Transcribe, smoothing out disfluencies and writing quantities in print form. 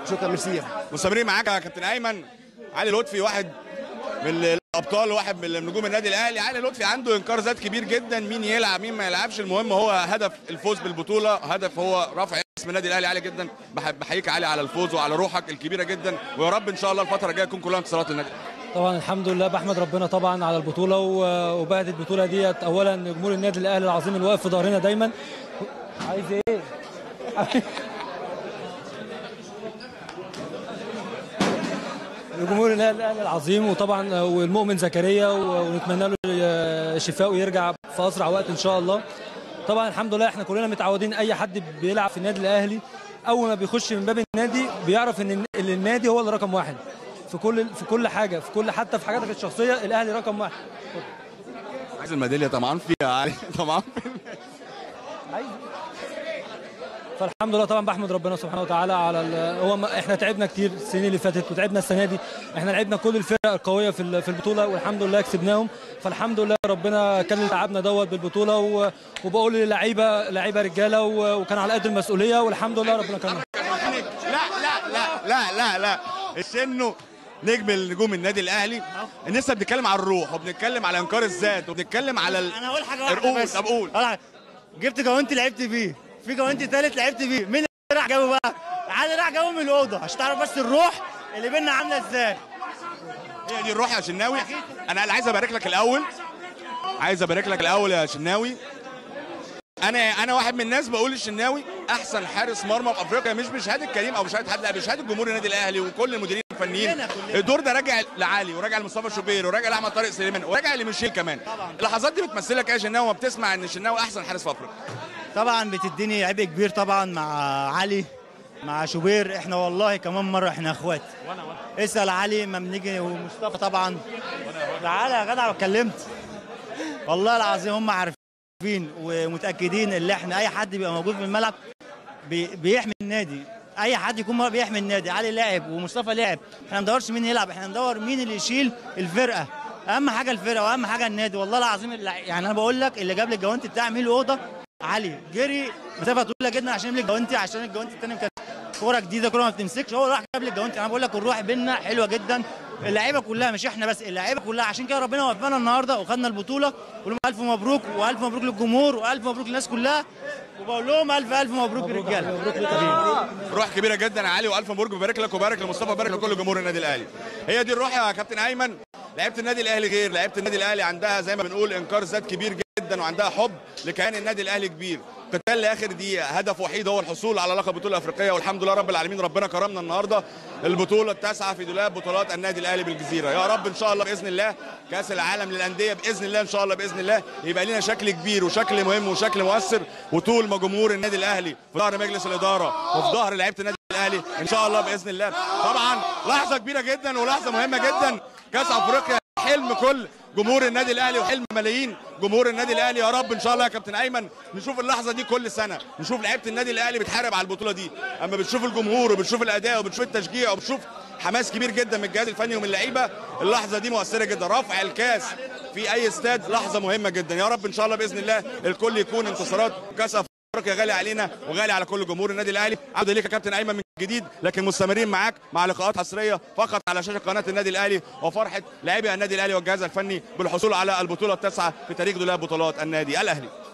شكرا ميرسي. مستمرين معاك يا كابتن ايمن. علي لطفي واحد من الابطال، واحد من نجوم النادي الاهلي. علي لطفي عنده انكار ذات كبير جدا، مين يلعب مين ما يلعبش، المهم هو هدف الفوز بالبطوله، هدف هو رفع اسم النادي الاهلي عالي جدا. بحييك علي على الفوز وعلى روحك الكبيره جدا، ويا رب ان شاء الله الفتره الجايه تكون كلها انتصارات للنادي. طبعا الحمد لله، بحمد ربنا طبعا على البطوله، وبهدي البطوله ديت اولا جمهور النادي الاهلي العظيم اللي واقف في ظهرنا دايما. عايز ايه؟ جمهور النادي الاهلي العظيم، وطبعا والمؤمن زكريا، ونتمنى له الشفاء ويرجع في اسرع وقت ان شاء الله. طبعا الحمد لله احنا كلنا متعودين، اي حد بيلعب في النادي الاهلي اول ما بيخش من باب النادي بيعرف ان النادي هو اللي رقم واحد في كل حاجه، حتى في حاجاتك الشخصيه الاهلي رقم واحد. عايز الميداليه طبعا فيها علي طبعا. فالحمد لله طبعا بحمد ربنا سبحانه وتعالى على احنا تعبنا كتير السنين اللي فاتت وتعبنا السنه دي، احنا لعبنا كل الفرق القويه في البطوله والحمد لله كسبناهم. فالحمد لله ربنا كان تعبنا دوت بالبطوله، وبقول للعيبه رجاله وكان على قد المسؤوليه، والحمد لله ربنا كرمنا. لا الشنو نجم النجوم النادي الاهلي. لسه بنتكلم على الروح، وبنتكلم على انكار الذات، وبنتكلم على انا هقول حاجه واحده بس. طب قول. جبت جوانتي لعبت بيه، في جوانتي ثالث لعبت بيه، مين اللي راح جابه بقى؟ علي راح جابه من الاوضه، عشان تعرف بس الروح اللي بينا عامله ازاي. هي دي الروح يا شناوي. انا عايز ابارك لك الاول، يا شناوي. انا واحد من الناس بقول الشناوي احسن حارس مرمى في افريقيا، مش بشهاده كريم او بشهاده حد، لا بشهاده جمهور النادي الاهلي وكل المديرين الفنيين. الدور ده راجع لعلي، وراجع لمصطفى شوبير، وراجع لاحمد طارق سليمان، وراجع لميشيل كمان. اللحظات دي بتمثلك ايه يا شناوي وما بتسمع ان الشناوي احسن حارس في افريقيا؟ طبعا بتديني عبء كبير طبعا مع علي مع شوبير. احنا والله كمان مره احنا اخوات. اسال علي ما بنيجي، ومصطفى طبعا. تعالى يا جدع اتكلمت. والله العظيم هم عارفين ومتاكدين ان احنا اي حد بيبقى موجود في الملعب بيحمي النادي، اي حد يكون بيحمي النادي. علي لاعب ومصطفى لاعب، احنا ما ندورش مين يلعب، احنا ندور مين اللي يشيل الفرقه. اهم حاجه الفرقه واهم حاجه النادي. والله العظيم يعني انا بقول لك اللي جاب لي الجوانتي بتاع مين الاوضه علي، جري مسافه طويله جدا عشان يملك الجوانتي، عشان الجوانتي الثاني كانت كوره جديده، كوره ما بتمسكش، هو راح جاب لي الجوانتي. انا بقول لك الروح بينا حلوه جدا، اللعيبه كلها مش احنا بس، اللعيبه كلها. عشان كده ربنا وفقنا النهارده وخدنا البطوله. بقول لهم الف مبروك، والف مبروك للجمهور، والف مبروك للناس كلها، وبقول لهم الف مبروك للرجاله. روح كبيره جدا يا علي، والف مبروك. ببارك لك وبارك لمصطفى، وبارك لكل جمهور النادي الاهلي. هي دي الروح يا كابتن ايمن. لعيبه النادي الاهلي غير لعيبه النادي الاهلي، عندها زي ما بنقول انكار ذات كبير جدا، وعندها حب لكيان النادي الاهلي كبير. قتال لاخر دقيقه، هدف وحيد هو الحصول على لقب بطوله افريقيه، والحمد لله رب العالمين ربنا كرمنا النهارده. البطوله التاسعه في دولاب بطولات النادي الاهلي بالجزيره. يا رب ان شاء الله باذن الله كاس العالم للانديه باذن الله، ان شاء الله باذن الله يبقى لنا شكل كبير وشكل مهم وشكل مؤثر. وطول ما جمهور النادي الاهلي في ظهر مجلس الاداره وفي ظهر لعيبه النادي الاهلي ان شاء الله باذن الله. طبعا لحظه كبيره جدا ولحظه مهمه جدا، كاس افريقيا حلم كل جمهور النادي الاهلي وحلم ملايين جمهور النادي الاهلي. يا رب ان شاء الله يا كابتن ايمن نشوف اللحظه دي كل سنه، نشوف لعيبه النادي الاهلي بتحارب على البطوله دي. اما بتشوف الجمهور وبتشوف الاداء وبتشوف التشجيع وبتشوف حماس كبير جدا من الجهاز الفني ومن اللعيبه، اللحظه دي مؤثره جدا. رفع الكاس في اي استاد لحظه مهمه جدا. يا رب ان شاء الله باذن الله الكل يكون انتصارات. كاس افريقيا غالي علينا وغالي على كل جمهور النادي الاهلي. عوده ليك يا كابتن ايمن من جديد، لكن مستمرين معاك مع لقاءات حصريه فقط على شاشه قناه النادي الاهلي، وفرحه لاعبي النادي الاهلي والجهاز الفني بالحصول على البطوله التاسعه في تاريخ دولاب بطولات النادي الاهلي.